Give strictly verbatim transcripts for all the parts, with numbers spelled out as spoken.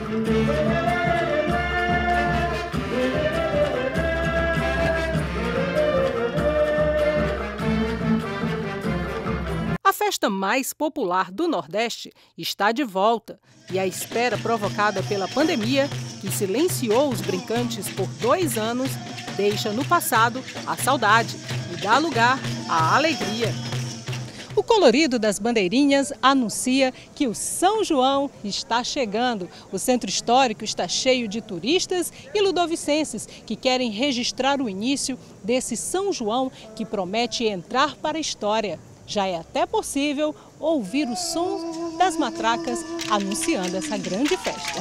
A festa mais popular do Nordeste está de volta e a espera provocada pela pandemia, que silenciou os brincantes por dois anos, deixa no passado a saudade e dá lugar à alegria. O colorido das bandeirinhas anuncia que o São João está chegando. O centro histórico está cheio de turistas e ludovicenses que querem registrar o início desse São João que promete entrar para a história. Já é até possível ouvir o som das matracas anunciando essa grande festa.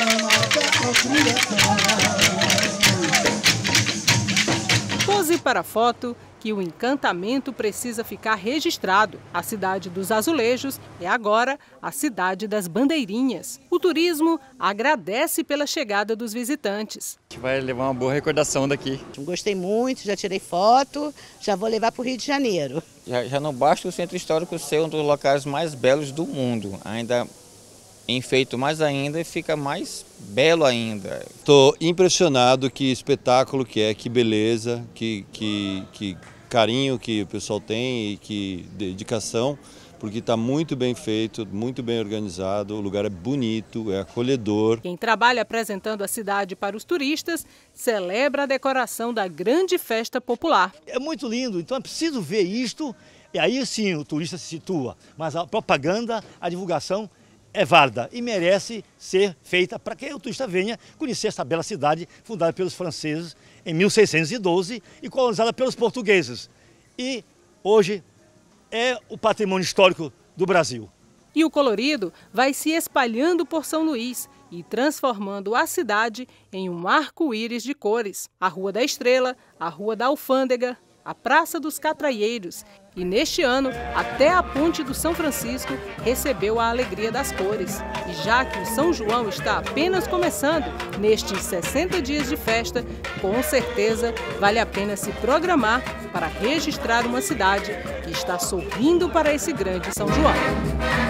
Pose para a foto que o encantamento precisa ficar registrado. A cidade dos azulejos é agora a cidade das bandeirinhas. O turismo agradece pela chegada dos visitantes. A gente vai levar uma boa recordação daqui. Gostei muito, já tirei foto, já vou levar para o Rio de Janeiro. Já, já não basta o centro histórico ser um dos locais mais belos do mundo, ainda enfeito mais ainda e fica mais belo ainda. Estou impressionado, que espetáculo que é, que beleza, que, que, que carinho que o pessoal tem e que dedicação, porque está muito bem feito, muito bem organizado, o lugar é bonito, é acolhedor. Quem trabalha apresentando a cidade para os turistas celebra a decoração da grande festa popular. É muito lindo, então é preciso ver isto, e aí sim o turista se situa, mas a propaganda, a divulgação é válida e merece ser feita para que o turista venha conhecer essa bela cidade fundada pelos franceses em mil seiscentos e doze e colonizada pelos portugueses. E hoje é o patrimônio histórico do Brasil. E o colorido vai se espalhando por São Luís e transformando a cidade em um arco-íris de cores. A Rua da Estrela, a Rua da Alfândega, a Praça dos Catraieiros. E neste ano, até a Ponte do São Francisco recebeu a alegria das cores. E já que o São João está apenas começando, nestes sessenta dias de festa, com certeza vale a pena se programar para registrar uma cidade que está sorrindo para esse grande São João.